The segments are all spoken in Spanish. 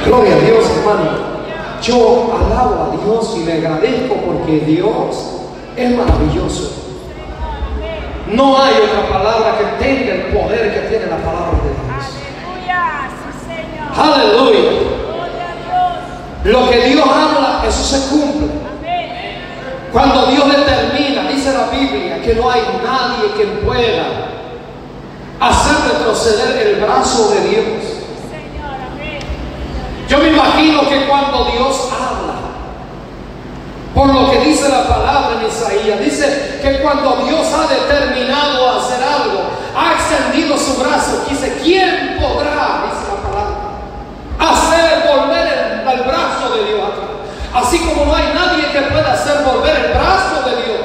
Gloria a Dios, hermano. Yo alabo a Dios y le agradezco porque Dios es maravilloso. No hay otra palabra que tenga el poder que tiene la palabra de Dios. Aleluya, sí, Señor. Aleluya. Gloria a Dios. Lo que Dios habla, eso se cumple. Amén. Cuando Dios determina, dice la Biblia, que no hay nadie que pueda hacer retroceder el brazo de Dios. Señor, amén. Yo me imagino que cuando Dios habla, por lo que dice la palabra en Isaías, dice que cuando Dios ha determinado hacer algo, ha extendido su brazo, dice, ¿quién podrá, dice la palabra, hacer volver el brazo de Dios atrás? Así como no hay nadie que pueda hacer volver el brazo de Dios,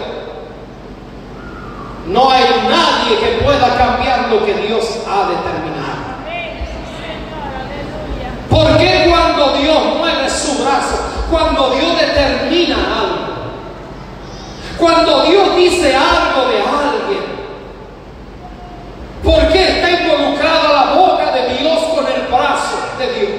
no hay nadie que pueda cambiar lo que Dios ha determinado. Amén, Señor, aleluya. ¿Por qué cuando Dios mueve su brazo, cuando Dios determina algo, cuando Dios dice algo de alguien, por qué está involucrada la boca de Dios con el brazo de Dios?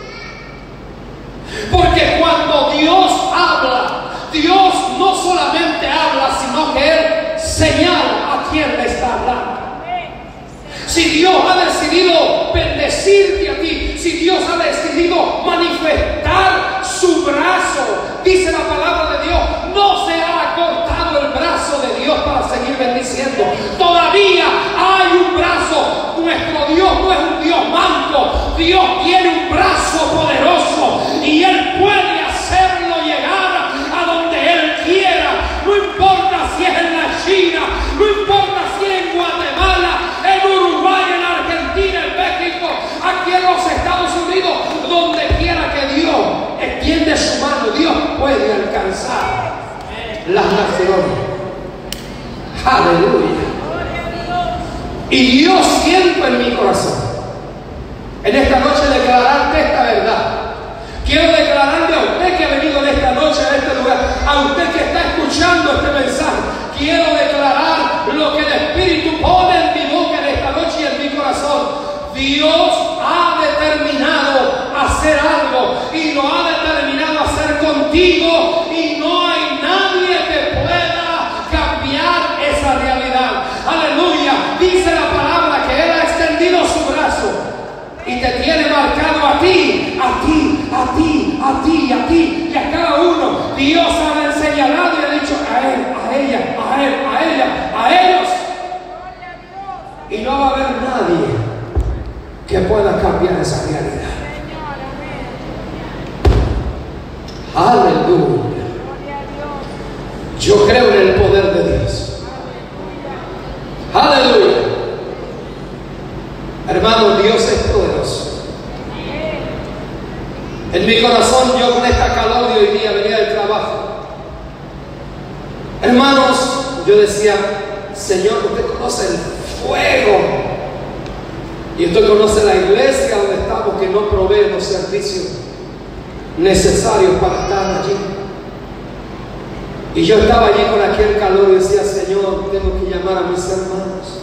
Porque cuando Dios habla, Dios no solamente habla, sino que Él señala a quién le está hablando. Si Dios ha decidido bendecirte a ti, si Dios ha decidido manifestar su brazo, dice la palabra de Dios, no se ha cortado el brazo de Dios para seguir bendiciendo. Todavía hay un brazo. Nuestro Dios no es un Dios manco. Dios tiene un brazo poderoso y Él puede hacerlo llegar a donde Él quiera. No importa si es en la China, no importa si es en Guatemala, en Uruguay, en Argentina, en México, aquí en los Estados Unidos, donde quiera que Dios extiende su mano, Dios puede alcanzar las naciones. Aleluya. Y yo siento en mi corazón, en esta noche, declararte esta verdad. Quiero declararle a usted que ha venido en esta noche a este lugar, a usted que está escuchando este mensaje, quiero declarar lo que el Espíritu pone en mi boca en esta noche y en mi corazón. Dios ha determinado hacer algo y lo ha determinado hacer contigo, y no hay nadie que pueda cambiar esa realidad. Aleluya. Dice la palabra que Él ha extendido su brazo y te tiene marcado a ti, a ti, a ti, a ti, a ti y a cada uno. Dios ha señalado y ha dicho a él, a ella, a él, a ella, a ellos. Y no va a haber nadie que pueda cambiar esa realidad. Aleluya. Yo creo en el poder de Dios. Aleluya. Hermano, Dios es poderoso. En mi corazón, yo con esta calor de hoy día venía del trabajo. Hermanos, yo decía, Señor, usted conoce el fuego. Y usted conoce la iglesia donde estamos, que no provee los servicios necesarios para estar allí. Y yo estaba allí con aquel calor y decía, Señor, tengo que llamar a mis hermanos.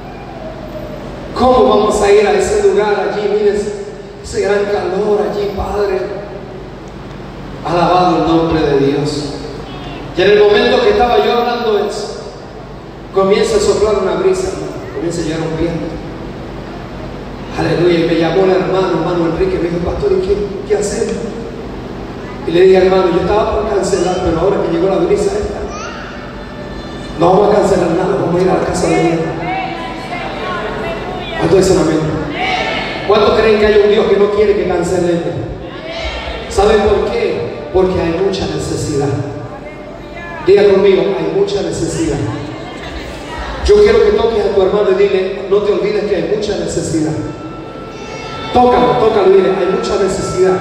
¿Cómo vamos a ir a ese lugar allí? Mire ese gran calor allí, Padre. Alabado el nombre de Dios. Y en el momento que estaba yo hablando eso, comienza a soplar una brisa, comienza a llegar un viento. Aleluya. Y me llamó el hermano Enrique, me dijo, pastor, ¿y qué hacemos? Y le dije, hermano, yo estaba por cancelar, pero ahora que llegó la brisa esta, no vamos a cancelar nada, vamos a ir a la casa de Dios. ¿Cuántos dicen amén? ¿Cuántos creen que hay un Dios que no quiere que cancelemos? ¿Saben por qué? Porque hay mucha necesidad. Diga conmigo, hay mucha necesidad. Yo quiero que toques a tu hermano y dile, no te olvides que hay mucha necesidad. Tócalo y dile, hay mucha necesidad.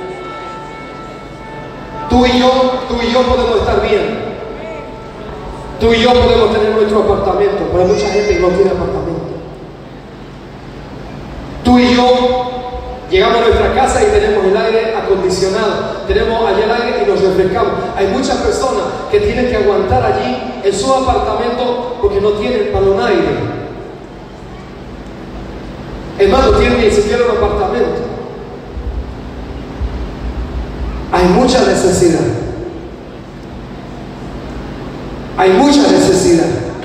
Tú y yo podemos estar bien. Tú y yo podemos tener nuestro apartamento, pero hay mucha gente que no tiene apartamento. Tú y yo llegamos a nuestra casa y tenemos el aire acondicionado, tenemos allá el aire y nos refrescamos. Hay muchas personas que tienen que aguantar allí en su apartamento porque no tienen para un aire. Hermano, tienen ni siquiera un apartamento. Hay mucha necesidad. Hay mucha necesidad.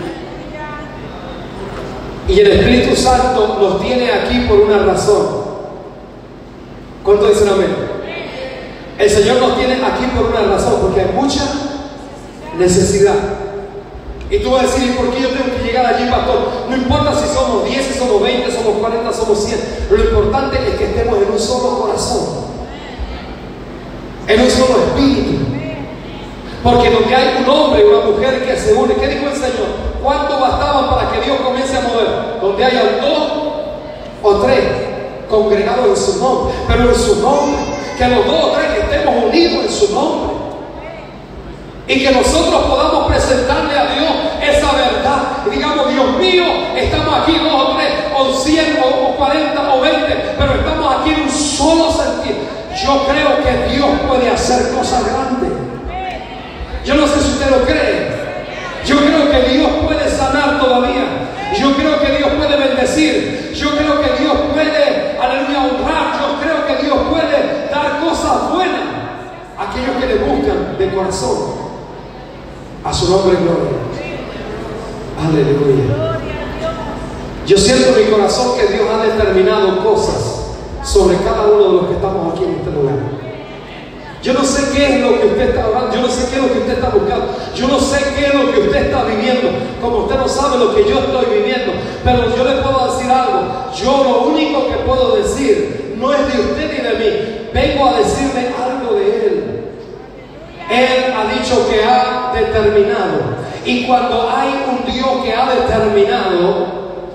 Y el Espíritu Santo nos tiene aquí por una razón. ¿Cuánto dicen amén? El Señor nos tiene aquí por una razón, porque hay mucha necesidad. Y tú vas a decir, ¿y por qué yo tengo que llegar allí, pastor? No importa si somos 10, si somos 20, somos 40, somos 100. Lo importante es que estemos en un solo corazón, en un solo espíritu. Porque donde hay un hombre y una mujer que se une, ¿qué dijo el Señor? ¿Cuánto bastaban para que Dios comience a mover? Donde haya 2 o 3 congregados en su nombre, pero en su nombre, que los 2 o 3 que estemos unidos en su nombre, y que nosotros podamos presentarle a Dios esa verdad, y digamos, Dios mío, estamos aquí 2 o 3, o 100, o 40, o 20, pero estamos aquí en un solo sentido. Yo creo que Dios puede hacer cosas grandes. Yo no sé si usted lo cree. Yo creo que Dios puede sanar todavía. Yo creo que Dios puede bendecir. Yo creo que Dios puede, aleluya, honrar. Yo creo que Dios puede dar cosas buenas a aquellos que le buscan de corazón. A su nombre, gloria. Aleluya. Yo siento en mi corazón que Dios ha determinado cosas sobre cada uno de los que estamos aquí en este lugar. Yo no sé qué es lo que usted está orando, yo no sé qué es lo que usted está buscando, yo no sé qué es lo que usted está viviendo, como usted no sabe lo que yo estoy viviendo, pero yo le puedo decir algo. Yo lo único que puedo decir no es de usted ni de mí, vengo a decirle algo de Él. Él ha dicho que ha determinado, y cuando hay un Dios que ha determinado,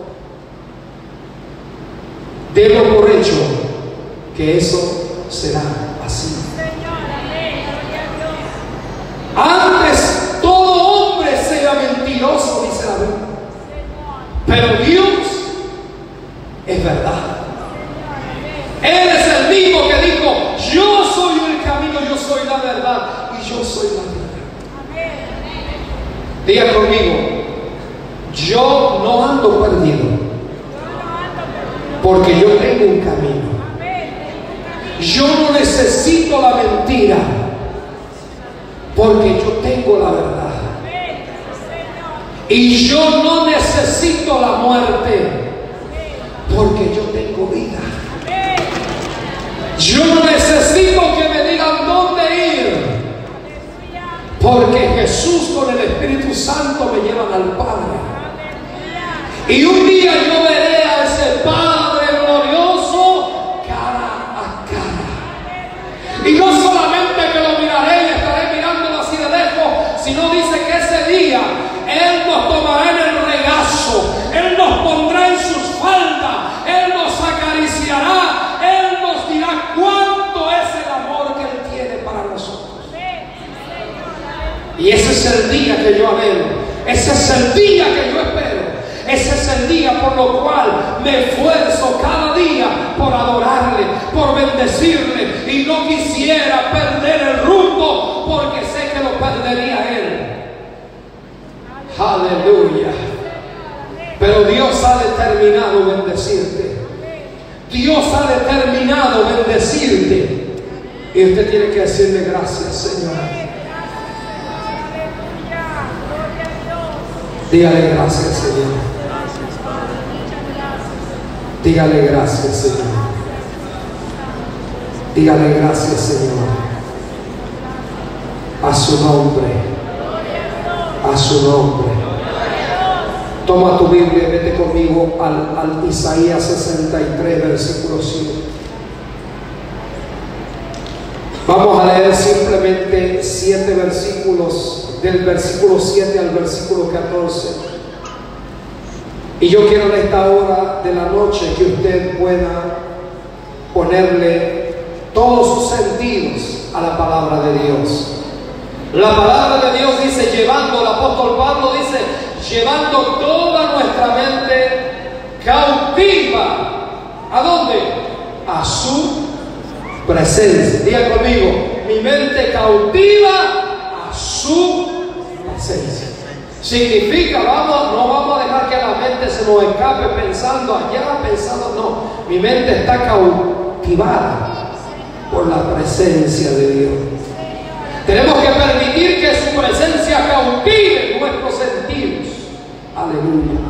délo por hecho que eso será así. Antes todo hombre sea mentiroso, dice la Biblia, pero Dios es verdad. Él es el mismo que dijo: yo soy el camino, yo soy la verdad y yo soy la vida. Diga conmigo: yo no ando perdido, porque yo tengo un camino. Yo no necesito la mentira, porque yo tengo la verdad. Y yo no necesito la muerte, porque yo tengo vida. Yo no necesito que me digan dónde ir, porque Jesús con el Espíritu Santo me llevan al Padre. Y un día yo veré a ese Padre glorioso cara a cara. Y no solamente que lo miraré y estaré mirándolo así de lejos, sino dice que ese día Él nos tomará en el regazo, Él nos pondrá en sus faldas, Él nos acariciará, Él nos dirá cuánto es el amor que Él tiene para nosotros. Y ese es el día que yo anhelo, ese es el día que yo espero, ese es el día por lo cual me esfuerzo cada día por adorarle, por bendecirle, y no quisiera perder el rumbo, porque sé que lo perdería Él. Aleluya. Pero Dios ha determinado bendecirte. Dios ha determinado bendecirte. Y usted tiene que decirle: gracias, Señor. Dígale gracias, Señor. Dígale gracias, Señor. Dígale gracias, Señor. A su nombre. A su nombre. Toma tu Biblia y vete conmigo al Isaías 63, versículo 7. Vamos a leer simplemente 7 versículos, del versículo 7 al versículo 14. Y yo quiero en esta hora de la noche que usted pueda ponerle todos sus sentidos a la palabra de Dios. La palabra de Dios dice, llevando, el apóstol Pablo dice, llevando toda nuestra mente cautiva. ¿A dónde? A su presencia. Diga conmigo: mi mente cautiva a su presencia. Significa, no vamos a dejar que la mente se nos escape pensando allá, pensando, no. Mi mente está cautivada por por la presencia de Dios. Tenemos que permitir que su presencia cautive nuestros sentidos. Aleluya.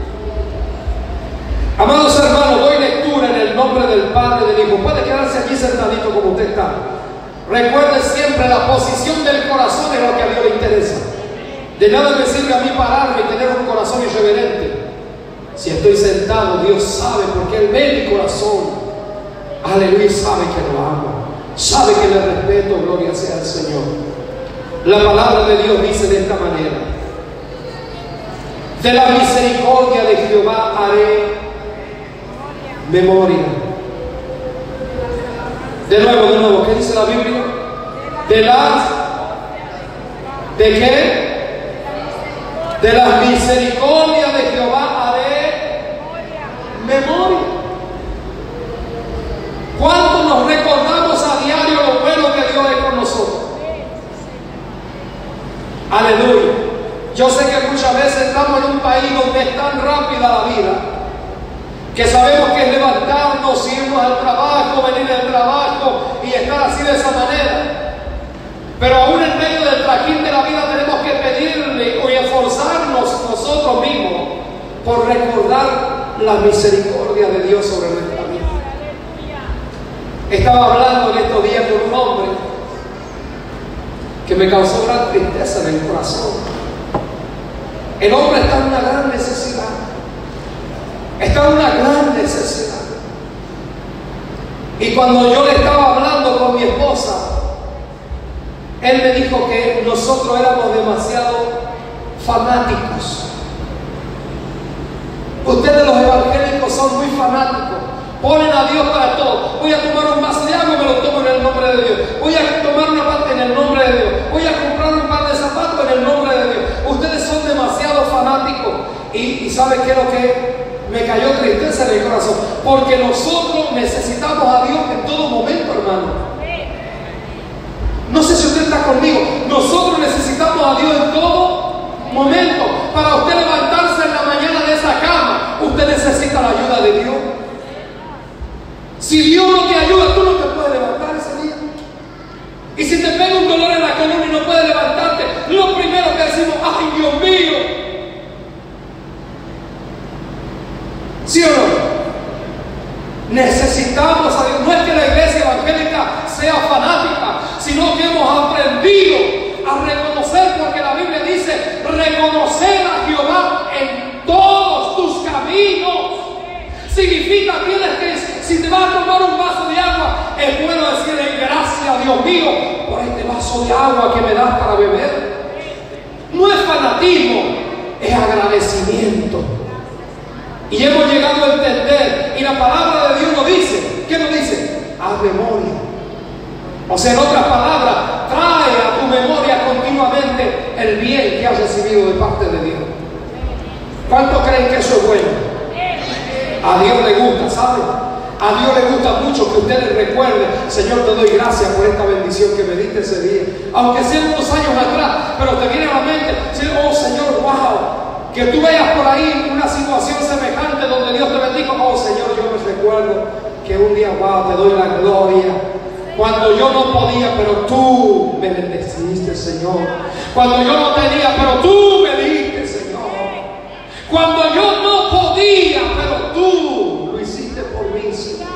Amados hermanos, doy lectura en el nombre del Padre y del Hijo. Puede quedarse aquí sentadito como usted está. Recuerde siempre, la posición del corazón es lo que a Dios le interesa. De nada me sirve a mí pararme y tener un corazón irreverente. Si estoy sentado, Dios sabe, porque Él ve mi corazón. Aleluya, sabe que lo amo, sabe que le respeto. Gloria sea al Señor. La palabra de Dios dice de esta manera: de la misericordia de Jehová haré memoria. De nuevo, ¿qué dice la Biblia? ¿De qué? De las misericordias de Jehová haré memoria. ¿Cuánto nos recordamos a diario lo bueno que Dios es con nosotros? Aleluya. Yo sé que muchas veces estamos en un país donde es tan rápida la vida que sabemos que es levantarnos, irnos al trabajo, venir al trabajo y estar así de esa manera. Pero aún en medio del trajín de la vida tenemos que pedirle y esforzarnos nosotros mismos por recordar la misericordia de Dios sobre nuestra vida. Estaba hablando en estos días con un hombre que me causó gran tristeza en el corazón. El hombre está en una gran necesidad. Está en una gran necesidad. Y cuando yo le estaba hablando con mi esposa, él me dijo que nosotros éramos demasiado fanáticos. Ustedes los evangélicos son muy fanáticos. Ponen a Dios para todo. Voy a tomar un vaso de agua y me lo tomo en el nombre de Dios. Voy a tomar una parte en el nombre de Dios. Voy a comprar un par de zapatos en el nombre de Dios. Ustedes son demasiado fanáticos. Y ¿sabe qué es lo que me cayó tristeza en el corazón? Porque nosotros necesitamos a Dios en todo momento, hermano. No sé si usted está conmigo. Nosotros necesitamos a Dios en todo momento. Para usted levantarse en la mañana de esa cama, usted necesita la ayuda de Dios. Si Dios no te ayuda, tú no te puedes levantar ese día. Y si te pega un dolor en la columna y no puedes levantarte, lo primero que decimos: ¡ay, Dios mío! ¿Sí o no? Necesitamos a Dios. No es que la iglesia evangélica sea fanática, sino que hemos aprendido a reconocer, porque la Biblia dice: reconocer a Jehová en todos tus caminos. Significa, tienes que, si te vas a tomar un vaso de agua, es bueno decirle: gracias, Dios mío, por este vaso de agua que me das para beber. No es fanatismo, es agradecimiento. Y hemos llegado a entender, y la palabra de Dios nos dice, ¿qué nos dice? Haz memoria. O sea, en otras palabras, trae a tu memoria continuamente el bien que has recibido de parte de Dios. ¿Cuántos creen que eso es bueno? A Dios le gusta, ¿sabe? A Dios le gusta mucho que usted le recuerde: Señor, te doy gracias por esta bendición que me diste ese día. Aunque sean unos años atrás, pero te viene a la mente: oh Señor, wow, que tú veas por ahí una situación semejante donde Dios te bendijo. Oh Señor, yo me recuerdo que un día, wow, te doy la gloria. Cuando yo no podía, pero tú me bendeciste, Señor. Cuando yo no tenía, pero tú me diste, Señor. Cuando yo no podía, pero tú lo hiciste por mí, Señor.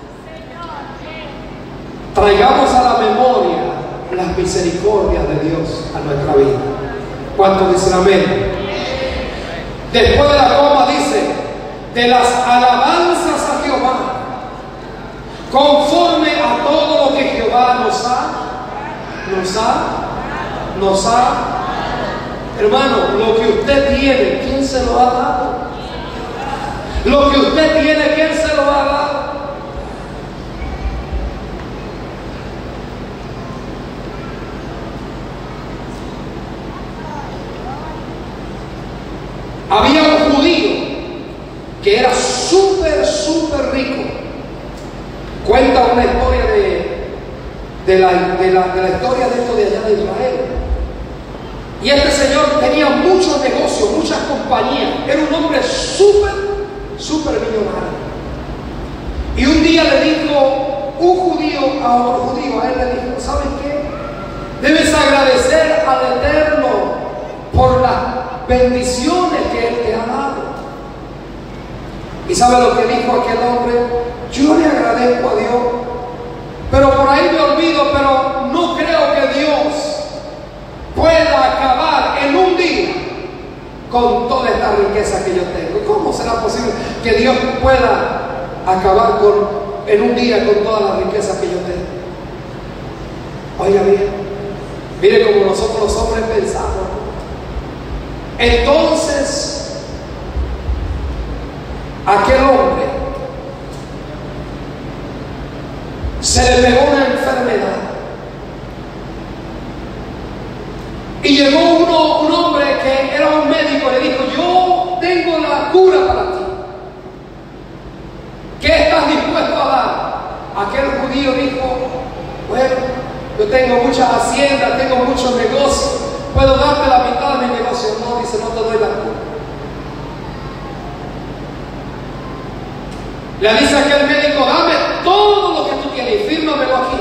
Traigamos a la memoria las misericordias de Dios a nuestra vida. ¿Cuántos dicen amén? Después de la coma dice: de las alabanzas a Jehová, conforme a todo lo que Jehová nos ha. Hermano, lo que usted tiene, ¿quién se lo ha dado? Lo que usted tiene, ¿quién se lo ha dado? Había un judío que era súper rico. Cuenta una historia de la historia de esto de allá de Israel. Y este señor tenía muchos negocios, muchas compañías. Era un hombre súper millonario. Y un día le dijo un judío a otro judío. A él le dijo: ¿sabes qué? Debes agradecer al Eterno por las bendiciones que Él te ha dado. ¿Y sabe lo que dijo aquel hombre? Yo le agradezco a Dios, pero por ahí me olvido, pero no creo que Dios pueda acabar en un día con toda esta riqueza que yo tengo. ¿Cómo será posible que Dios pueda acabar en un día con toda la riqueza que yo tengo? Oiga bien, mire cómo nosotros los hombres pensamos. Entonces, aquel hombre se le pegó una enfermedad y llegó un hombre que era un médico y le dijo: yo tengo la cura para ti, ¿qué estás dispuesto a dar? Aquel judío dijo: bueno, yo tengo muchas haciendas, tengo muchos negocios, puedo darte la mitad de mi negocio. No, dice: no te doy la cura. Le dice aquel médico: dame todo lo que tú tienes y fírmamelo aquí.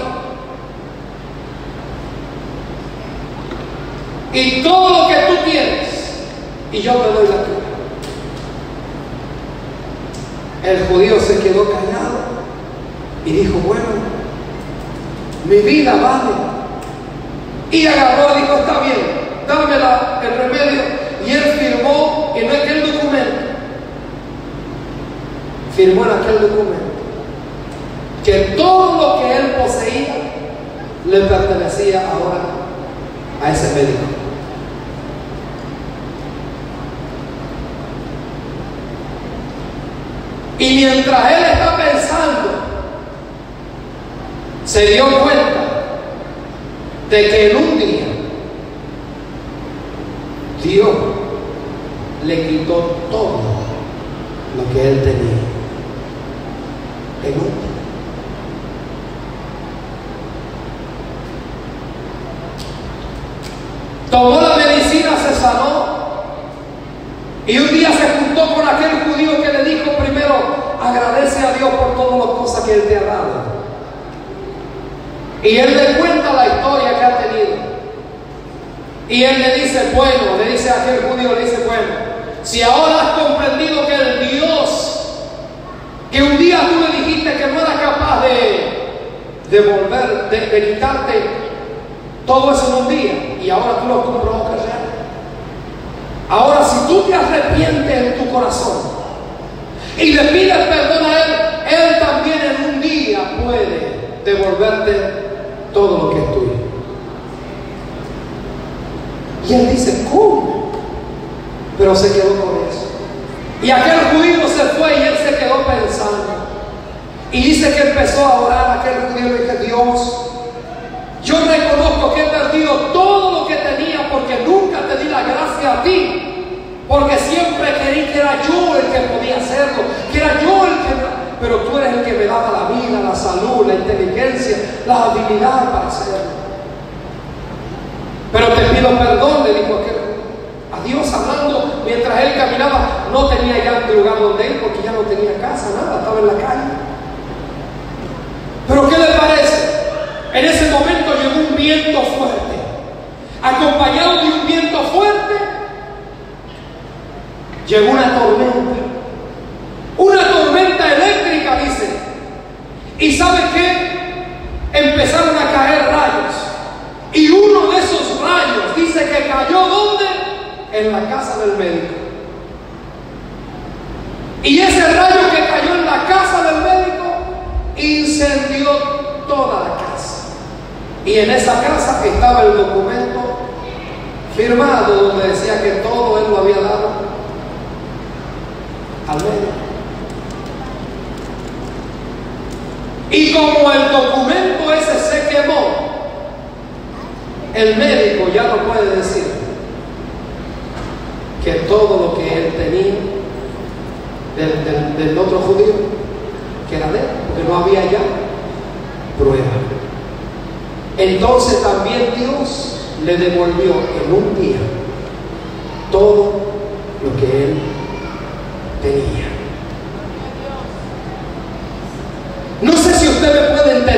Y todo lo que tú tienes, y yo te doy la cura. El judío se quedó callado y dijo: bueno, mi vida vale. Y agarró y dijo: está bien, dame el remedio. Y él firmó en aquel documento. Firmó en aquel documento que todo lo que él poseía le pertenecía ahora a ese médico. Y mientras él está pensando, se dio cuenta de que en un día Dios le quitó todo lo que él tenía. En un día. Tomó la medicina, se sanó, y un día se juntó con aquel judío que le dijo: primero, agradece a Dios por todas las cosas que Él te ha dado. Y él le cuenta la historia que ha tenido. Y él le dice: bueno, le dice a aquel judío, le dice: bueno, si ahora has comprendido que el Dios que un día tú le dijiste que no era capaz de quitarte todo eso en un día, y ahora tú lo comprobas real. Ahora, si tú te arrepientes en tu corazón y le pides perdón a Él, Él también en un día puede devolverte todo lo que es tuyo. Y él dice: ¿cómo? Pero se quedó con eso. Y aquel judío se fue y él se quedó pensando. Y dice que empezó a orar aquel judío y dice: Dios, yo reconozco que he perdido todo lo que tenía porque nunca te di la gracia a ti, porque siempre creí que era yo el que podía hacerlo, que era yo el que... Pero tú eres el que me daba la vida, la salud, la inteligencia, la habilidad para hacerlo. Pero te pido perdón, le dijo aquel a Dios, hablando mientras él caminaba. No tenía ya un lugar donde ir porque ya no tenía casa, nada, estaba en la calle. Pero ¿qué le parece? En ese momento llegó un viento fuerte. Acompañado de un viento fuerte, llegó una tormenta. Una tormenta eléctrica, dice. ¿Y sabe qué? Empezaron a caer rayos. Y uno de esos rayos dice que cayó ¿dónde? En la casa del médico. Y ese rayo que cayó en la casa del médico incendió toda la casa. Y en esa casa estaba el documento firmado donde decía que todo él lo había dado al médico. Y como el documento ese se quemó, el médico ya no puede decir que todo lo que él tenía del otro judío, que era de él, porque no había ya prueba. Entonces también Dios le devolvió en un día todo lo que él tenía. No sé si usted me puede entender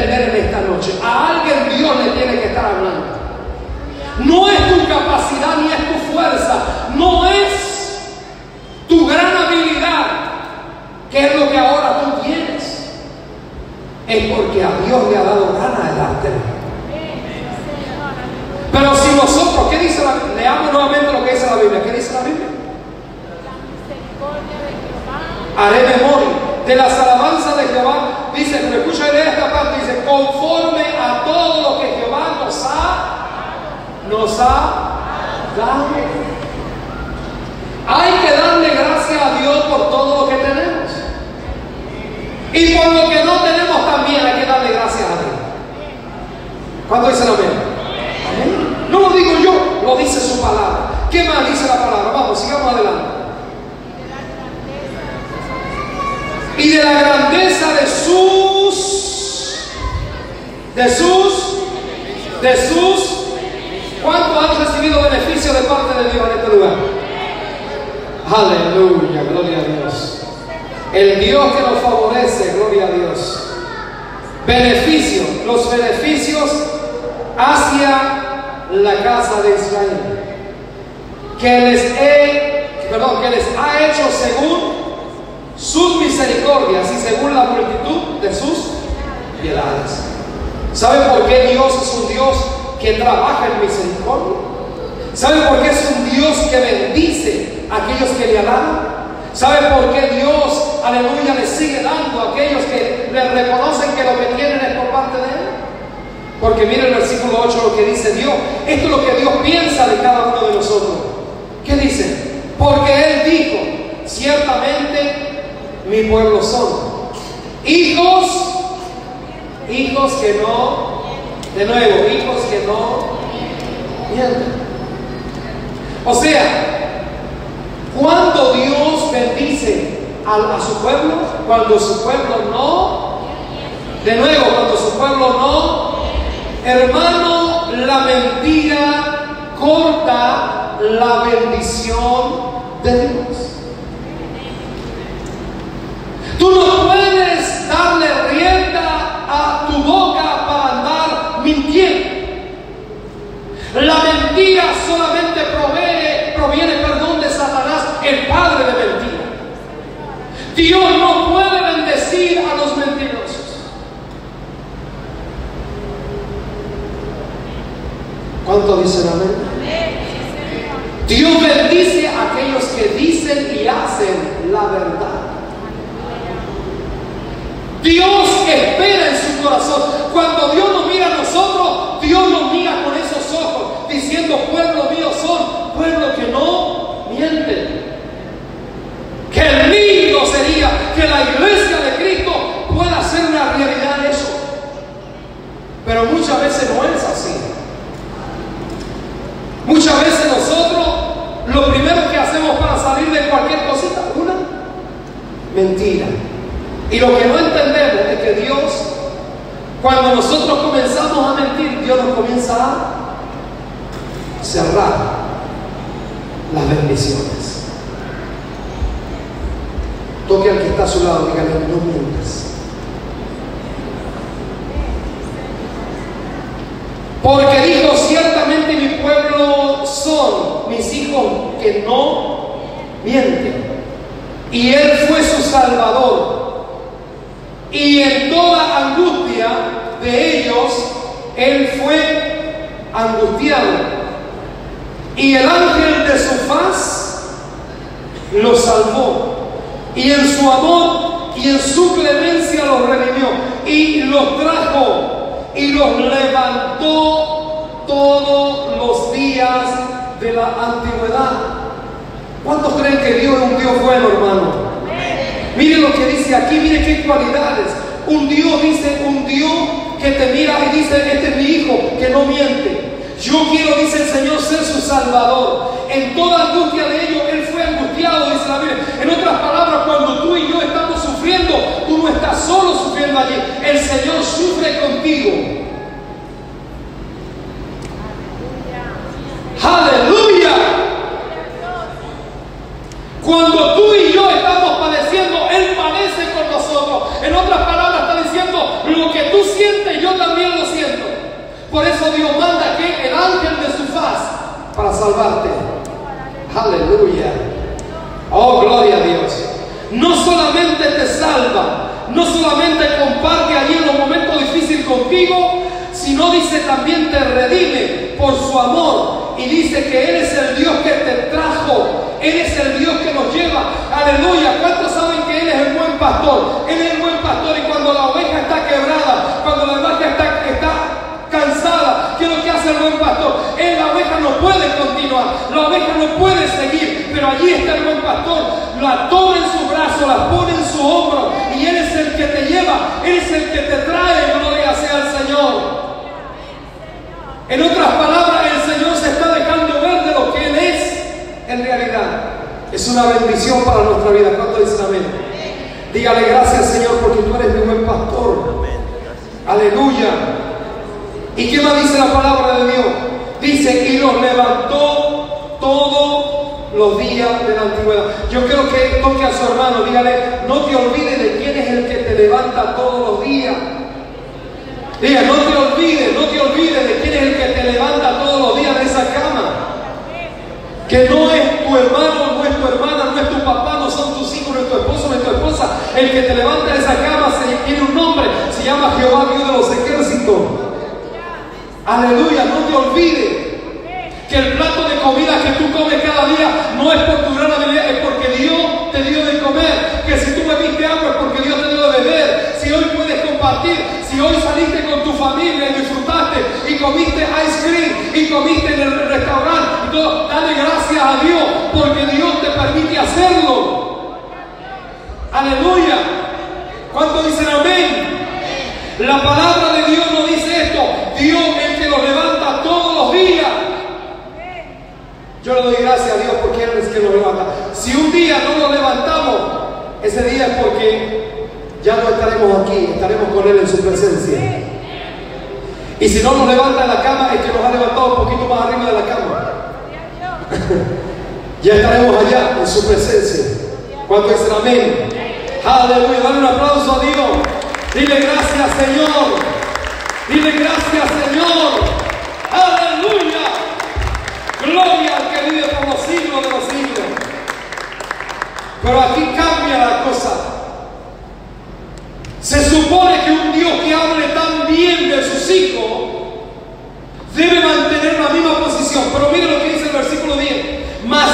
alguien Dios le tiene que estar hablando. No es tu capacidad ni es tu fuerza, no es tu gran habilidad, que es lo que ahora tú tienes. Es porque a Dios le ha dado gana de dártelo. Pero si nosotros, ¿qué dice la Biblia? Leamos nuevamente lo que dice la Biblia. ¿Qué dice la Biblia? Haré memoria de las alabanzas de Jehová. Dice, pero escucha de esta parte, dice, conforme a todo lo que Jehová nos ha dado. Hay que darle gracias a Dios por todo lo que tenemos. Y por lo que no tenemos también hay que darle gracias a Dios. ¿Cuánto dicen amén? Amén. No lo digo yo, lo dice su palabra. ¿Qué más dice la palabra? Vamos, sigamos adelante. Y de la grandeza de sus, ¿cuántos han recibido beneficio de parte de Dios en este lugar? Aleluya, gloria a Dios. El Dios que nos favorece, gloria a Dios. Beneficios, los beneficios hacia la casa de Israel, que les ha hecho según sus misericordias y según la multitud de sus piedades. ¿Saben por qué Dios es un Dios que trabaja en misericordia? ¿Saben por qué es un Dios que bendice a aquellos que le alaban? ¿Saben por qué Dios, aleluya, le sigue dando a aquellos que le reconocen que lo que tienen es por parte de Él? Porque miren el versículo 8 lo que dice Dios. Esto es lo que Dios piensa de cada uno de nosotros. ¿Qué dice? Porque Él dijo, ciertamente mi pueblo son hijos que no, de nuevo, hijos que no mienten. O sea, cuando Dios bendice a su pueblo, cuando su pueblo no, de nuevo, cuando su pueblo no, hermano, la mentira corta la bendición de Dios. Tú no puedes darle rienda a tu boca para andar mintiendo. La mentira solamente proviene de Satanás, el padre de mentira. Dios no puede bendecir a los mentirosos. ¿Cuánto dicen amén? Dios bendice a aquellos que dicen y hacen la verdad. Dios espera en su corazón. Cuando Dios nos mira a nosotros, Dios nos mira con esos ojos, diciendo, pueblo mío son, pueblo que no mienten. Qué lindo sería que la iglesia de Cristo pueda hacer una realidad eso. Pero muchas veces no es así. Muchas veces nosotros lo primero que hacemos para salir de cualquier cosita, una mentira. Y lo que no entendemos es que Dios, cuando nosotros comenzamos a mentir, Dios nos comienza a cerrar las bendiciones. Toque al que está a su lado, dígale, no mientas. Porque dijo, ciertamente mi pueblo son mis hijos que no mienten. Y Él fue su Salvador. Y en toda angustia de ellos, Él fue angustiado. Y el ángel de su faz los salvó. Y en su amor y en su clemencia los redimió. Y los trajo y los levantó todos los días de la antigüedad. ¿Cuántos creen que Dios es un Dios bueno, hermano? Mire lo que dice aquí, mire qué cualidades. Un Dios dice, un Dios que te mira y dice, este es mi hijo, que no miente. Yo quiero, dice el Señor, ser su Salvador. En toda angustia de ellos, Él fue angustiado, dice la Biblia. En otras palabras, cuando tú y yo estamos sufriendo, tú no estás solo sufriendo allí. El Señor sufre contigo. ¡Aleluya! Cuando tú y yo estamos padeciendo, Él padece con nosotros. En otras palabras, está diciendo, lo que tú sientes, yo también lo siento. salvarte. Aleluya. Oh, gloria a Dios. No solamente te salva, no solamente comparte allí en los momentos difíciles contigo, sino dice también te redime por su amor y dice que Él es el Dios que te trajo, Él es el Dios que nos lleva. Aleluya. ¿Cuántos saben que Él es el buen pastor? Él es el buen pastor, y cuando la oveja está quebrada, cuando la oveja está cansada, ¿qué es lo que hace el buen pastor? La oveja no puede continuar, la oveja no puede seguir, pero allí está el buen pastor, la toma en su brazo, la pone en su hombro, y Él es el que te lleva, Él es el que te trae. Gloria sea al Señor. En otras palabras, el Señor se está dejando ver de lo que Él es en realidad. Es una bendición para nuestra vida. ¿Cuánto dicen amén? Dígale gracias, Señor, porque tú eres mi buen pastor. Aleluya. ¿Y qué más dice la palabra de Dios? Dice, y los levantó todos los días de la antigüedad. Yo quiero que toque a su hermano, dígale, no te olvides de quién es el que te levanta todos los días. Diga, no te olvides de quién es el que te levanta todos los días de esa cama. Que no es tu hermano, no es tu hermana, no es tu papá, no son tus hijos, no es tu esposo, no es tu esposa. El que te levanta de esa cama tiene un nombre, se llama Jehová, Dios de los ejércitos. Aleluya. No te olvides que el plato de comida que tú comes cada día no es por tu gran habilidad, es porque Dios te dio de comer. Que si tú bebiste agua es porque Dios te dio de beber. Si hoy puedes compartir, si hoy saliste con tu familia y disfrutaste y comiste ice cream y comiste en el restaurante y todo, dale gracias a Dios porque Dios te permite hacerlo. Aleluya. ¿Cuántos dicen amén? La palabra de Dios no dice esto. Dios es el que nos levanta todos los días. Yo le doy gracias a Dios porque Él es el que nos levanta. Si un día no nos levantamos, ese día es porque ya no estaremos aquí, estaremos con Él en su presencia. Y si no nos levanta en la cama, es que nos ha levantado un poquito más arriba de la cama. Ya estaremos allá en su presencia. ¿Cuánto dicen amén? Aleluya. Dale un aplauso a Dios. Dile gracias, Señor. Dile gracias, Señor. Aleluya. Gloria al que vive por los siglos de los siglos. Pero aquí cambia la cosa. Se supone que un Dios que hable tan bien de sus hijos debe mantener la misma posición. Pero mire lo que dice el versículo 10. Mas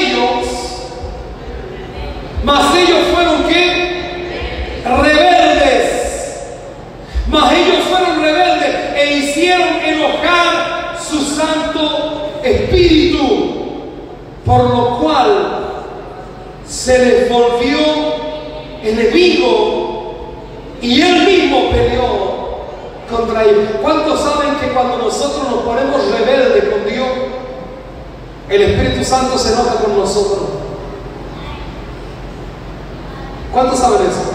ellos fueron ¿qué? Rebeldes. Mas ellos fueron rebeldes e hicieron enojar su Santo Espíritu, por lo cual se les volvió enemigo y Él mismo peleó contra ellos. ¿Cuántos saben que cuando nosotros nos ponemos rebeldes con Dios, el Espíritu Santo se enoja con nosotros? ¿Cuántos saben eso?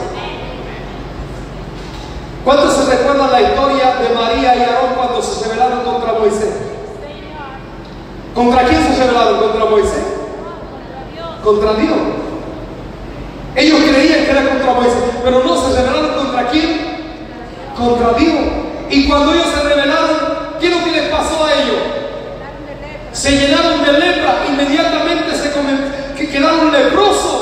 ¿Cuántos se recuerdan la historia de María y Aarón cuando se rebelaron contra Moisés? ¿Contra quién se rebelaron? ¿Contra Moisés? Contra Dios. Ellos creían que era contra Moisés, pero no, se rebelaron ¿contra quién? Contra Dios. Y cuando ellos se rebelaron, ¿qué es lo que les pasó a ellos? Se llenaron de lepra, inmediatamente quedaron leprosos.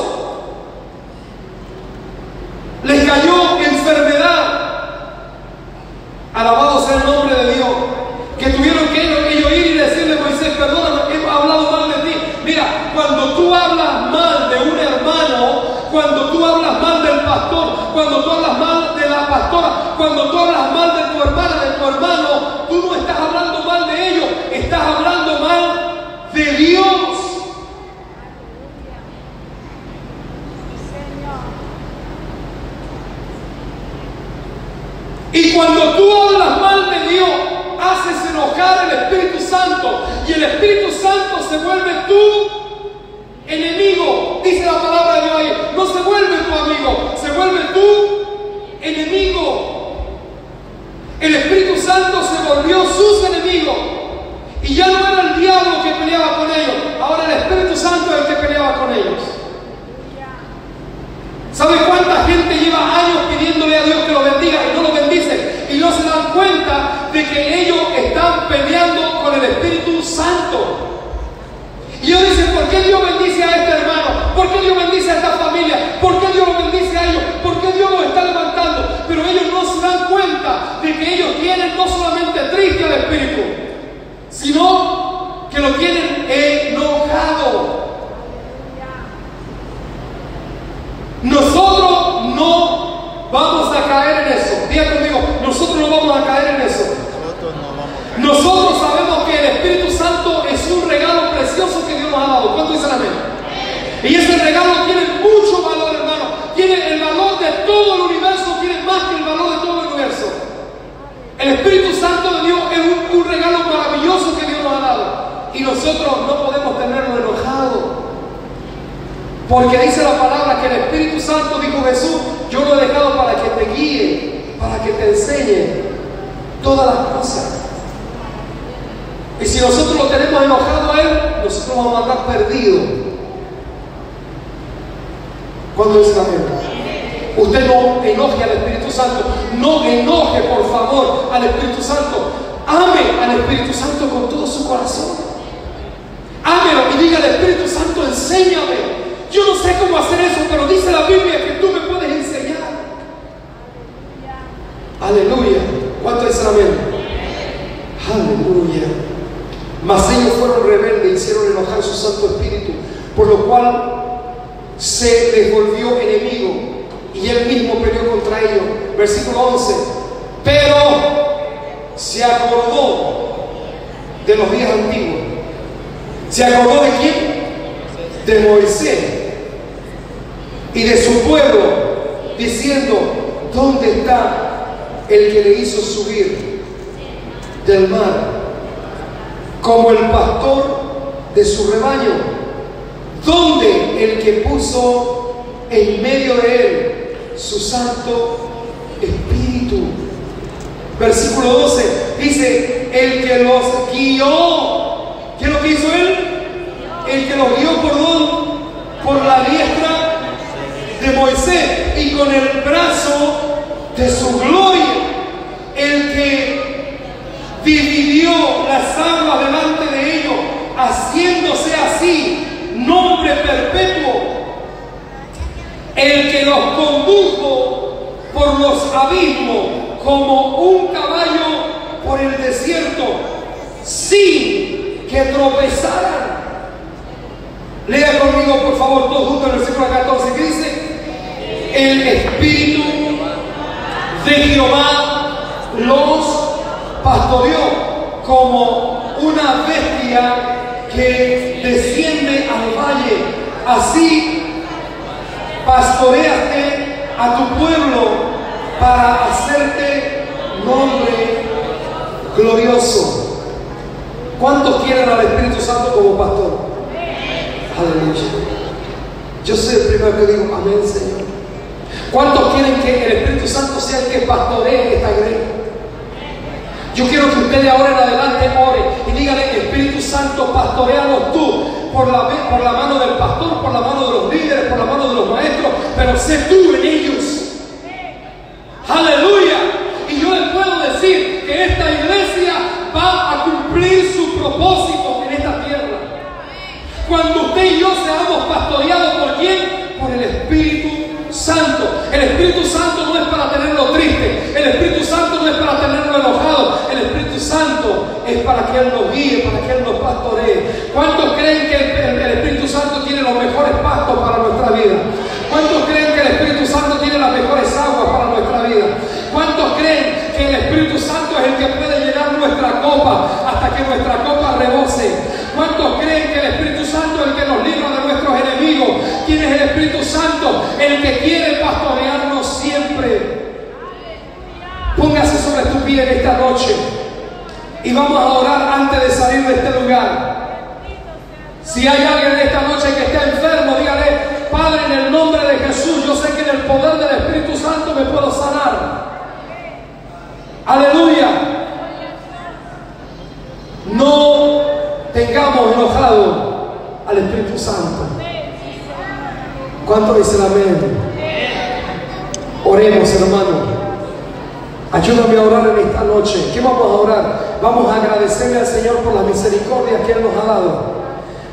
Les cayó enfermedad. Alabado sea el nombre de Dios. Que tuvieron que ellos ir y decirle a Moisés, perdóname, hemos hablado mal de ti. Mira, cuando tú hablas mal de un hermano, cuando tú hablas mal del pastor, cuando tú hablas mal de la pastora, cuando tú hablas mal de tu hermana, de tu hermano, tú no estás hablando mal de ellos, estás hablando mal de Dios. Y cuando tú hablas mal de Dios, haces enojar al Espíritu Santo. Y el Espíritu Santo se vuelve tu enemigo. Dice la palabra de Dios ahí. No se vuelve tu amigo, se vuelve tu enemigo. El Espíritu Santo se volvió sus enemigos. Y ya no era el diablo que peleaba con ellos. Ahora el Espíritu Santo es el que peleaba con ellos. ¿Sabe cuánta gente lleva años pidiéndole a Dios que lo bendiga y no lo bendice? Y no se dan cuenta de que ellos están peleando con el Espíritu Santo. Y ellos dicen, ¿por qué Dios bendice a este hermano? ¿Por qué Dios bendice a esta familia? ¿Por qué Dios lo bendice a ellos? ¿Por qué Dios los está levantando? Pero ellos no se dan cuenta de que ellos tienen no solamente triste al espíritu, sino que lo tienen enojado. Nosotros no vamos a caer en eso. Diga conmigo, nosotros no vamos a caer en eso. Nosotros sabemos que el Espíritu Santo es un regalo precioso que Dios nos ha dado. ¿Cuánto dicen amén? Y ese regalo tiene mucho valor, hermano. Tiene el valor de todo el universo, tiene más que el valor de todo el universo. El Espíritu Santo de Dios es un regalo maravilloso que Dios nos ha dado. Y nosotros no podemos tenerlo enojado. Porque dice la palabra que el Espíritu Santo, dijo Jesús, yo lo he dejado para que te guíe, para que te enseñe todas las cosas. Y si nosotros lo tenemos enojado a Él, nosotros vamos a andar perdidos. ¿Cuándo dice amén? Usted no enoje al Espíritu Santo. No enoje, por favor, al Espíritu Santo. Ame al Espíritu Santo con todo su corazón. Ámelo y diga al Espíritu Santo, enséñame. Yo no sé cómo hacer eso, pero dice la Biblia que tú me puedes enseñar. Aleluya. ¿Cuánto dicen amén? Aleluya. Mas ellos fueron rebeldes y hicieron enojar su Santo Espíritu, por lo cual se les volvió enemigo y él mismo peleó contra ellos. Versículo 11. Pero se acordó de los días antiguos. ¿Se acordó de quién? De Moisés y de su pueblo, diciendo, ¿dónde está el que le hizo subir del mar como el pastor de su rebaño? ¿Dónde el que puso en medio de él su Santo Espíritu? Versículo 12 dice, el que los guió. ¿Qué es lo que hizo él? El que los guió por la diestra de Moisés y con el brazo de su gloria, el que dividió las aguas delante de ellos, haciéndose así nombre perpetuo, el que los condujo por los abismos como un caballo por el desierto, sin que tropezaran. Lea conmigo, por favor, todos juntos el versículo 14, que dice: el Espíritu de Jehová los pastoreó como una bestia que desciende al valle. Así pastoreaste a tu pueblo para hacerte nombre glorioso. ¿Cuántos quieren al Espíritu Santo como pastor? Aleluya. Yo soy el primero que digo amén, Señor. ¿Cuántos quieren que el Espíritu Santo sea el que pastoree esta iglesia? Yo quiero que ustedes ahora en adelante oren y díganle: Espíritu Santo, pastoreanos tú por la mano del pastor, por la mano de los líderes, por la mano de los maestros, pero sé tú en ellos. Aleluya. Y yo les puedo decir que esta iglesia va a cumplir su propósito en esta tierra. Cuando usted y yo seamos pastoreados, ¿por quién? Por el Espíritu Santo. El Espíritu Santo no es para tenerlo triste. El Espíritu Santo no es para tenerlo enojado. El Espíritu Santo es para que Él nos guíe, para que Él nos pastoree. ¿Cuántos creen que el Espíritu Santo tiene los mejores pastos para nuestra vida? ¿Cuántos creen que el Espíritu Santo tiene las mejores aguas para nuestra vida? ¿Cuántos creen que el Espíritu Santo es el que puede llenar nuestra copa hasta que nuestra copa rebose? ¿Cuántos creen que el Espíritu Santo es el que nos libra de nuestros enemigos? ¿Quién es el Espíritu Santo? El que quiere pastorearnos siempre. Póngase sobre tu pie en esta noche y vamos a orar antes de salir de este lugar. Si hay alguien en esta noche que está enfermo, dígale: Padre, en el nombre de Jesús, yo sé que en el poder del Espíritu Santo me puedo sanar. Aleluya. No tengamos enojado al Espíritu Santo. ¿Cuánto dicen amén? Oremos, hermano. Ayúdame a orar en esta noche. ¿Qué vamos a orar? Vamos a agradecerle al Señor por las misericordias que Él nos ha dado.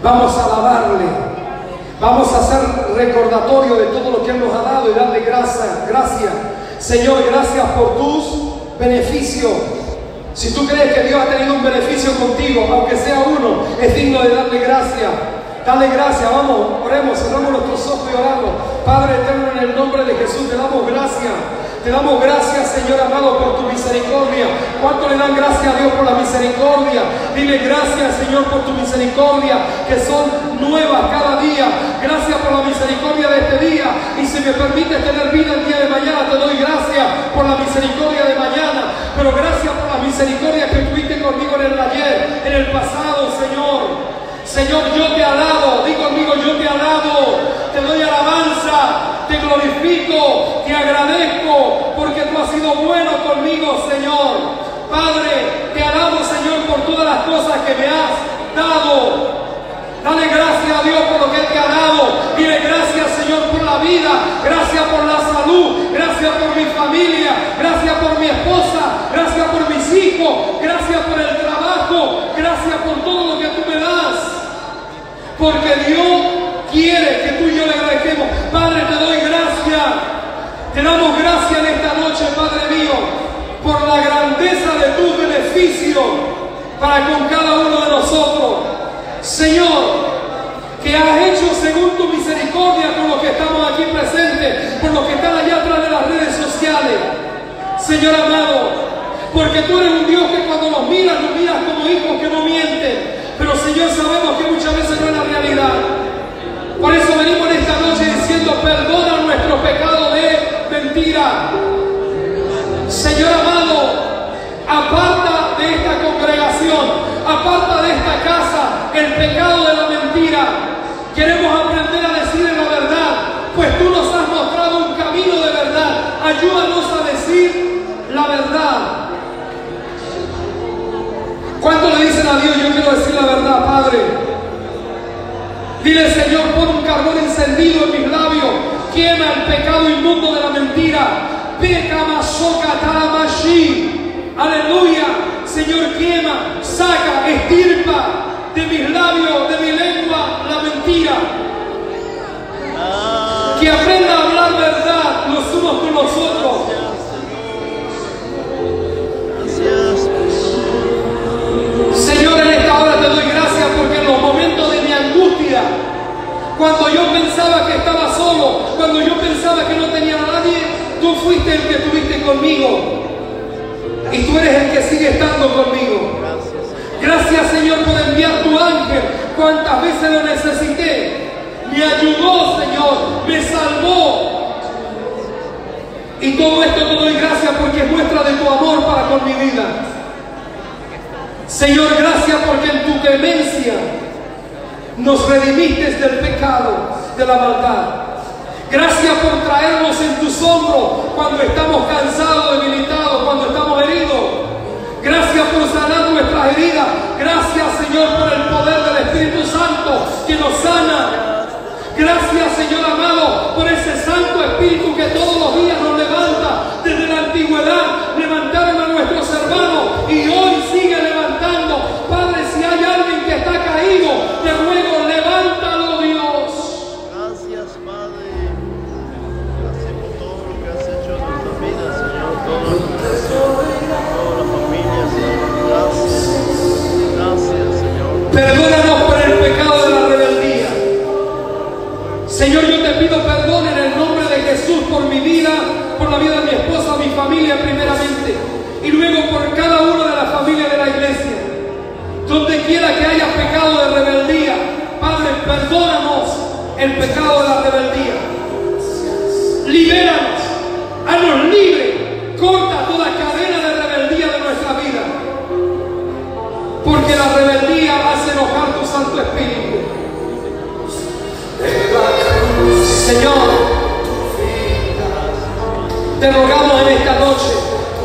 Vamos a alabarle. Vamos a hacer recordatorio de todo lo que Él nos ha dado y darle gracias. Señor, gracias por tus beneficios. Si tú crees que Dios ha tenido un beneficio contigo, aunque sea uno, es digno de darle gracias. Dale gracias, vamos, oremos, cerramos nuestros ojos y oramos. Padre eterno, en el nombre de Jesús te damos gracias. Te damos gracias, Señor amado, por tu misericordia. ¿Cuánto le dan gracias a Dios por la misericordia? Dile gracias, Señor, por tu misericordia, que son nuevas cada día. Gracias por la misericordia de este día. Y si me permites tener vida el día de mañana, te doy gracias por la misericordia de mañana. Pero gracias por la misericordia que tuviste conmigo en el ayer, en el pasado, Señor. Señor, yo te alabo, di conmigo, yo te alabo, te doy alabanza, te glorifico, te agradezco, porque tú has sido bueno conmigo, Señor. Padre, te alabo, Señor, por todas las cosas que me has dado. Dale gracias a Dios por lo que Él te ha dado. Dile gracias, Señor, por la vida, gracias por la salud, gracias por mi familia, gracias por mi esposa, gracias por mis hijos, gracias por el trabajo, gracias por todo lo que tú me das. Porque Dios quiere que tú y yo le agradezcamos. Padre, te doy gracias. Te damos gracias en esta noche, Padre mío, por la grandeza de tus beneficios para con cada uno de nosotros. Señor, que has hecho según tu misericordia con los que estamos aquí presentes, por los que están allá atrás de las redes sociales. Señor amado, porque tú eres un Dios que cuando nos miras como hijos que no mienten. Pero Señor, sabemos que muchas veces no es la realidad. Por eso venimos en esta noche diciendo, perdona nuestros pecados de mentira. Señor amado, aparta de esta congregación, aparta de esta casa el pecado de la mentira. Queremos aprender a decir la verdad, pues tú nos has mostrado un camino de verdad. Ayúdanos a decir la verdad. ¿Cuánto le dicen a Dios, yo quiero decir la verdad, Padre? Dile, Señor, pon un carbón encendido en mis labios, quema el pecado inmundo de la mentira. Aleluya. Señor, quema, saca, estirpa de mis labios, de mi lengua, la mentira. Que aprenda a hablar verdad los unos con los otros. Señor, en esta hora te doy gracias porque en los momentos de mi angustia, cuando yo pensaba que estaba solo, cuando yo pensaba que no tenía a nadie, tú fuiste el que estuviste conmigo. Y tú eres el que sigue estando conmigo. Gracias, Señor, por enviar tu ángel. Cuántas veces lo necesité. Me ayudó, Señor, me salvó. Y todo esto te doy gracias porque es muestra de tu amor para con mi vida. Señor, gracias porque en tu clemencia nos redimiste del pecado, de la maldad. Gracias por traernos en tus hombros cuando estamos cansados, debilitados, cuando estamos heridos. Gracias por sanar nuestras heridas. Gracias, Señor, por el poder del Espíritu Santo que nos sana. Gracias, Señor amado, por ese Santo Espíritu que todos los días nos levanta. Desde la antigüedad levantaron a nuestros hermanos y hoy sigue levantando. Padre, si hay alguien que está caído, te ruego, levántalo, Dios. Gracias, Padre. Gracias por todo lo que has hecho en nuestra vida, Señor. Toda la familia, Señor. Gracias. Gracias, Señor. Perdónanos por el pecado de la rebeldía. Señor, yo te pido perdón en el nombre de Jesús por mi vida, por la vida de mi esposa, mi familia primeramente, y luego por cada uno de la familia de la iglesia. Donde quiera que haya pecado de rebeldía, Padre, perdónanos el pecado de la rebeldía. Libéranos, haznos libres, corta toda cadena de rebeldía de nuestra vida. Porque la rebeldía hace enojar tu Santo Espíritu. Señor, te rogamos en esta noche,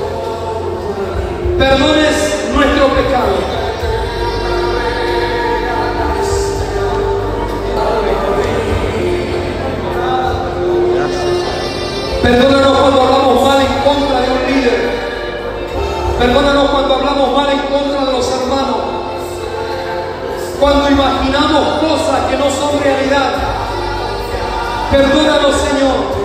perdones nuestro pecado. Perdónanos cuando hablamos mal en contra de un líder. Perdónanos cuando hablamos mal en contra de los hermanos. Cuando imaginamos imaginamos cosas que no son realidad. Perdónanos, Señor.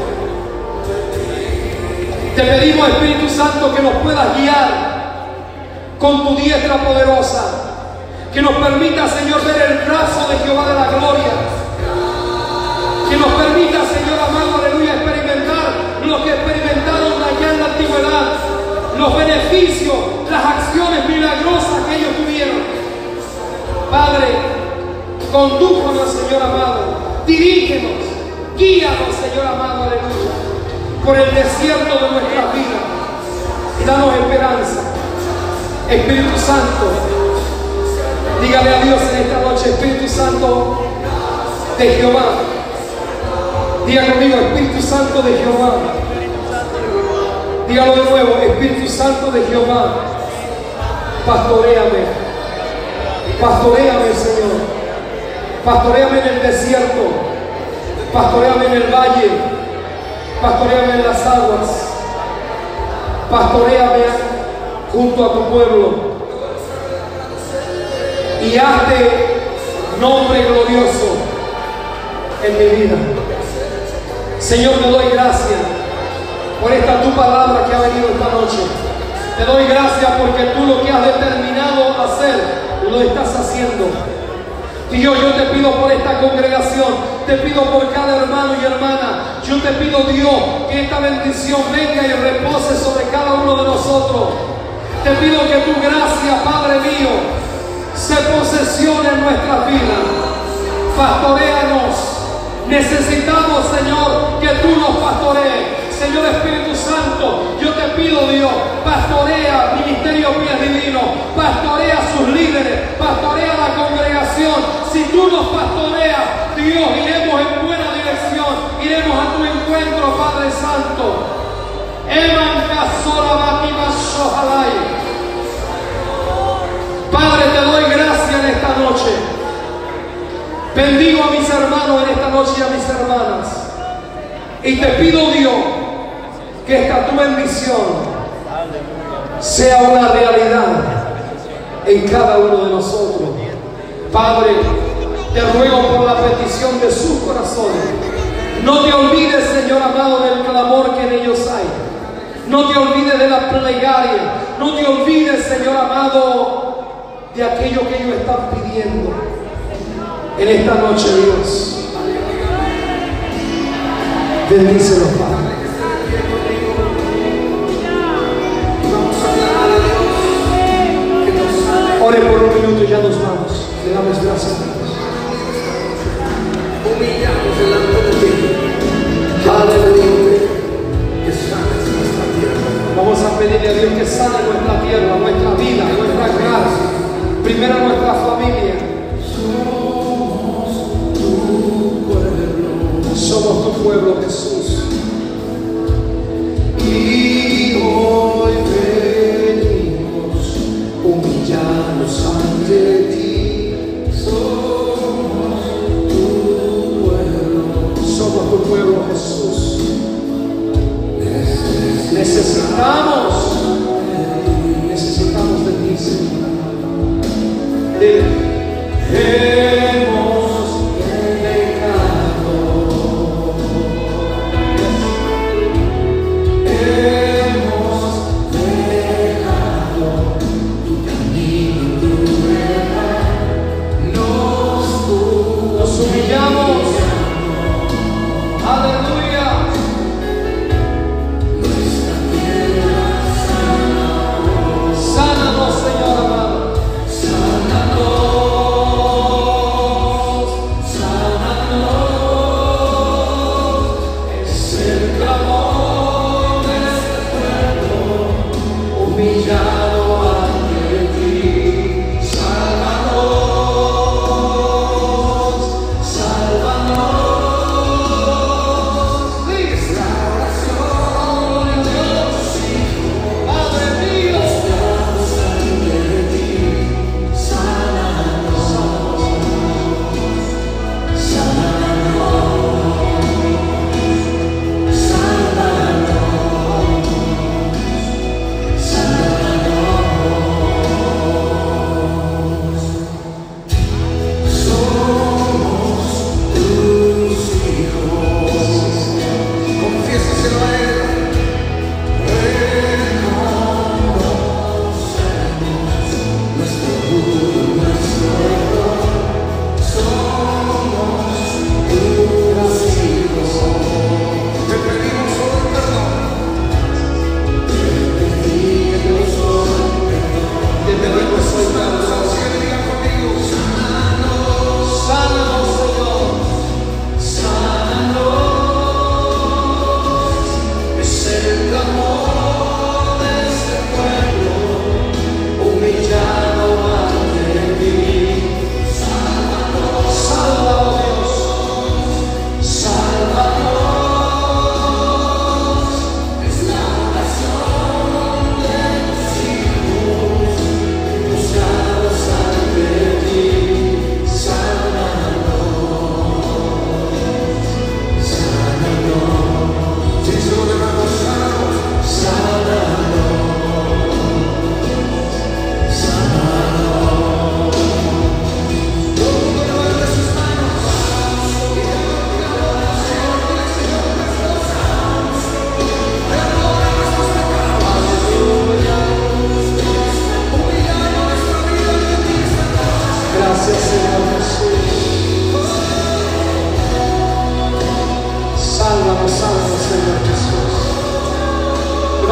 Te pedimos, Espíritu Santo, que nos puedas guiar con tu diestra poderosa, que nos permita, Señor, ver el brazo de Jehová de la gloria, que nos permita, Señor amado, aleluya, experimentar lo que experimentaron allá en la antigüedad, los beneficios, las acciones milagrosas que ellos tuvieron. Padre, condúcenos, Señor amado, dirígenos, guíanos, Señor amado, aleluya, por el desierto de nuestra vida y danos esperanza. Espíritu Santo, dígale a Dios en esta noche, Espíritu Santo de Jehová. Diga conmigo, Espíritu Santo de Jehová. Dígalo de nuevo, Espíritu Santo de Jehová. Pastoréame. Pastoréame, Señor. Pastoréame en el desierto. Pastoréame en el valle. Pastoréame en las aguas. Pastoréame junto a tu pueblo. Y hazte nombre glorioso en mi vida. Señor, te doy gracias por esta tu palabra que ha venido esta noche. Te doy gracias porque tú lo que has determinado hacer, lo estás haciendo. Dios, yo te pido por esta congregación, te pido por cada hermano y hermana. Yo te pido, Dios, que esta bendición venga y repose sobre cada uno de nosotros. Te pido que tu gracia, Padre mío, se posesione en nuestras vidas. Pastoréanos. Necesitamos, Señor, que tú nos pastorees. Señor Espíritu Santo, yo te pido, Dios, pastorea Ministerio Pies Divinos, pastorea a sus líderes, pastorea a la congregación. Si tú nos pastoreas, Dios, iremos en buena dirección, iremos a tu encuentro, Padre Santo. Padre, te doy gracias en esta noche. Bendigo a mis hermanos en esta noche y a mis hermanas. Y te pido, Dios, que esta tu bendición sea una realidad en cada uno de nosotros. Padre, te ruego por la petición de sus corazones. No te olvides, Señor amado, del clamor que en ellos hay. No te olvides de la plegaria. No te olvides, Señor amado, de aquello que ellos están pidiendo. En esta noche, Dios, bendícelos, Padre. Ore por un minuto y ya nos vamos. Le damos gracias a Dios. Humillamos delante de ti. Aleluya. Que sanes nuestra tierra. Vamos a pedirle a Dios que sane nuestra tierra, nuestra vida, nuestra casa. Primero nuestra familia. Somos tu pueblo, Jesús. Y hoy venimos humillados ante ti. Somos tu pueblo, Jesús. Necesitamos de ti, Señor. Hemos pecado. Hemos dejado tu camino, tu verdad. Nos humillamos. Aleluya. Nuestra tierra sánanos, Señor amado. Sánanos.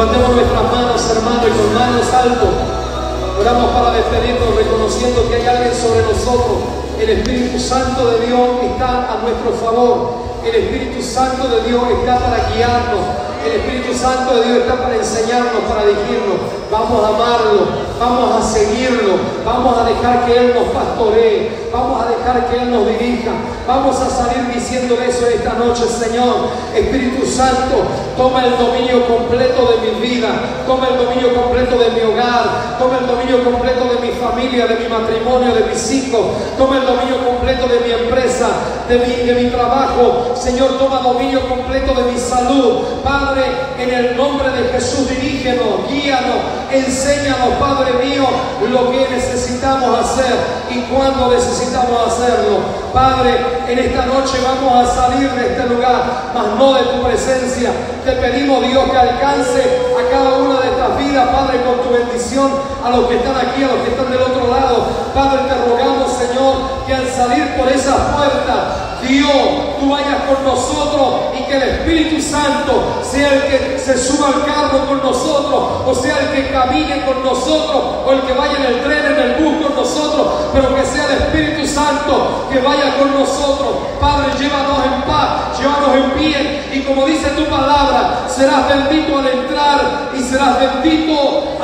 Levantemos nuestras manos, hermanos, y con manos altos oramos para despedirnos, reconociendo que hay alguien sobre nosotros. El Espíritu Santo de Dios está a nuestro favor. El Espíritu Santo de Dios está para guiarnos. El Espíritu Santo de Dios está para enseñarnos, para dirigirnos. Vamos a amarlo, vamos a seguirlo, vamos a dejar que Él nos pastoree, vamos a dejar que Él nos dirija. Vamos a salir diciendo eso esta noche: Señor, Espíritu Santo, toma el dominio completo de mi vida, toma el dominio completo de mi hogar, toma el dominio completo de mi familia, de mi matrimonio, de mis hijos, toma el dominio completo de mi empresa, de mi trabajo. Señor, toma dominio completo de mi salud. Padre, en el nombre de Jesús, dirígenos, guíanos, enséñanos, Padre mío, lo que necesitamos hacer y cuándo necesitamos hacerlo. Padre, en esta noche vamos a salir de este lugar, mas no de tu presencia. Te pedimos, Dios, que alcance a cada una de estas vidas, Padre, con tu bendición, a los que están aquí, a los que están del otro lado. Padre, te rogamos, Señor, que al salir por esas puertas, Dios, tú vayas con nosotros y que el Espíritu Santo sea el que se suba al carro con nosotros, o sea el que camine con nosotros, o el que vaya en el tren, en el bus con nosotros, pero que sea el Espíritu Santo que vaya con nosotros. Padre, llévanos en paz, llévanos en bien, y como dice tu palabra, serás bendito al entrar y serás bendito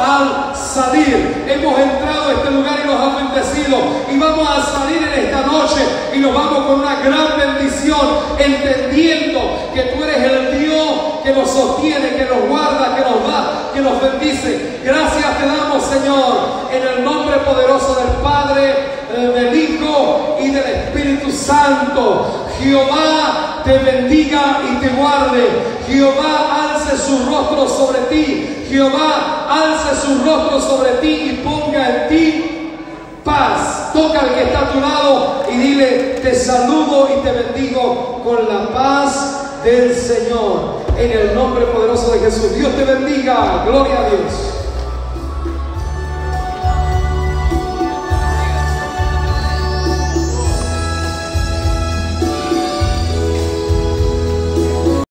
al salir. Hemos entrado a este lugar y nos has bendecido, y vamos a salir en esta noche y nos vamos con una gran bendición, entendiendo que tú eres el Dios que nos sostiene, que nos guarda, que nos da, que nos bendice. Gracias te damos, Señor, en el nombre poderoso del Padre, del Hijo y del Espíritu Santo. Jehová te bendiga y te guarde. Jehová alce su rostro sobre ti. Jehová alce su rostro sobre ti y ponga en ti paz. Toca al que está a tu lado y dile: te saludo y te bendigo con la paz del Señor. En el nombre poderoso de Jesús. Dios te bendiga. Gloria a Dios.